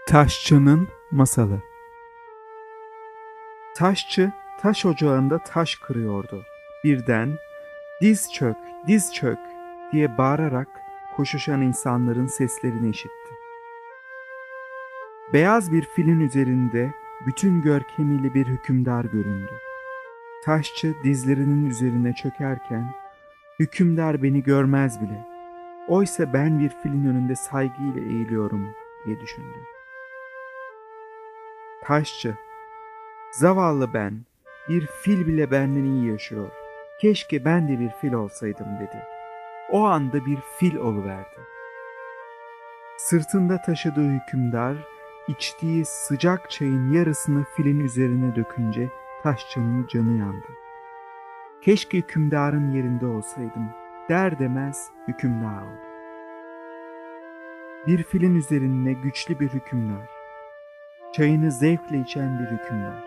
Taşçının Masalı. Taşçı taş ocağında taş kırıyordu. Birden "Diz çök, diz çök!" diye bağırarak koşuşan insanların seslerini işitti. Beyaz bir filin üzerinde bütün görkemiyle bir hükümdar göründü. Taşçı dizlerinin üzerine çökerken, "Hükümdar beni görmez bile. Oysa ben bir filin önünde saygıyla eğiliyorum," diye düşündü. Taşçı, "Zavallı ben, bir fil bile benden iyi yaşıyor. Keşke ben de bir fil olsaydım," dedi. O anda bir fil oluverdi. Sırtında taşıdığı hükümdar, içtiği sıcak çayın yarısını filin üzerine dökünce taşçının canı yandı. "Keşke hükümdarın yerinde olsaydım," der demez hükümdar oldu. Bir filin üzerine güçlü bir hükümdar, çayını zevkle içen bir hükümdar.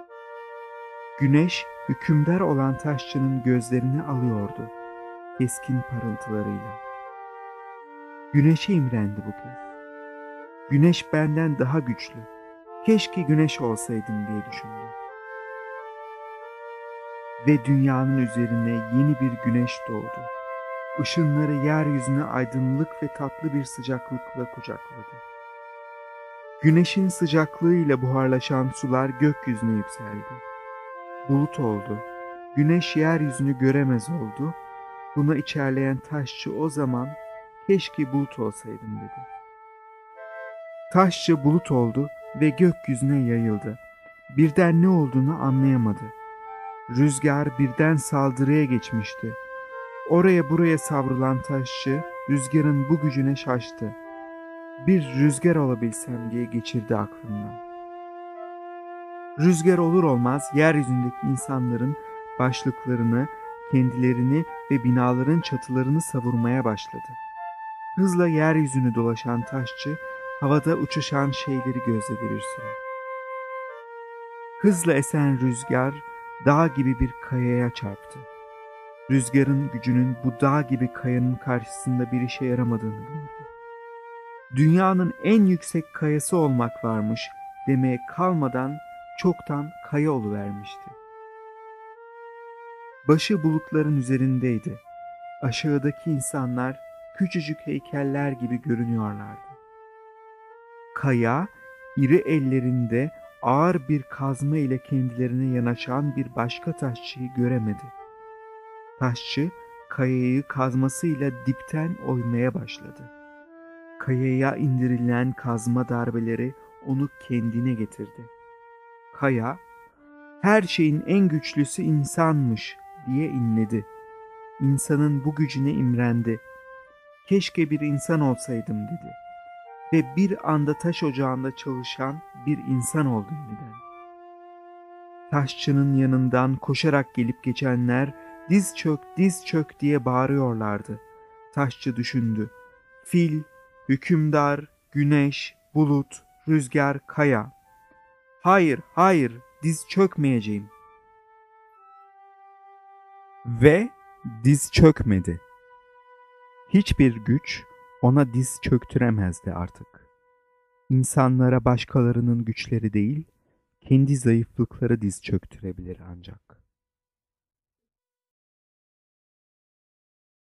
Güneş hükümdar olan taşçının gözlerini alıyordu keskin parıltılarıyla. Güneşe imrendi bu kez. "Güneş benden daha güçlü. Keşke güneş olsaydım," diye düşündü. Ve dünyanın üzerine yeni bir güneş doğdu. Işınları yeryüzüne aydınlık ve tatlı bir sıcaklıkla kucakladı. Güneşin sıcaklığıyla buharlaşan sular gökyüzüne yükseldi. Bulut oldu. Güneş yeryüzünü göremez oldu. Buna içerleyen taşçı o zaman "Keşke bulut olsaydım," dedi. Taşçı bulut oldu ve gökyüzüne yayıldı. Birden ne olduğunu anlayamadı. Rüzgar birden saldırıya geçmişti. Oraya buraya savrulan taşçı rüzgarın bu gücüne şaştı. "Bir rüzgar olabilsem," diye geçirdi aklından. Rüzgar olur olmaz yeryüzündeki insanların başlıklarını, kendilerini ve binaların çatılarını savurmaya başladı. Hızla yeryüzünü dolaşan taşçı havada uçuşan şeyleri gözledi bir süre. Hızla esen rüzgar dağ gibi bir kayaya çarptı. Rüzgarın gücünün bu dağ gibi kayanın karşısında bir işe yaramadığını gördü. Dünyanın en yüksek kayası olmak varmış demeye kalmadan çoktan kaya oluvermişti. Başı bulutların üzerindeydi. Aşağıdaki insanlar küçücük heykeller gibi görünüyorlardı. Kaya, iri ellerinde ağır bir kazma ile kendilerine yanaşan bir başka taşçıyı göremedi. Taşçı, kayayı kazmasıyla dipten oymaya başladı. Kayaya indirilen kazma darbeleri onu kendine getirdi. Kaya, "Her şeyin en güçlüsü insanmış," diye inledi. İnsanın bu gücüne imrendi. "Keşke bir insan olsaydım," dedi. Ve bir anda taş ocağında çalışan bir insan oldu yeniden. Taşçının yanından koşarak gelip geçenler "Diz çök, diz çök," diye bağırıyorlardı. Taşçı düşündü. Fil, hükümdar, güneş, bulut, rüzgar, kaya. "Hayır, hayır, diz çökmeyeceğim." Ve diz çökmedi. Hiçbir güç ona diz çöktüremezdi artık. İnsanlara başkalarının güçleri değil, kendi zayıflıkları diz çöktürebilir ancak.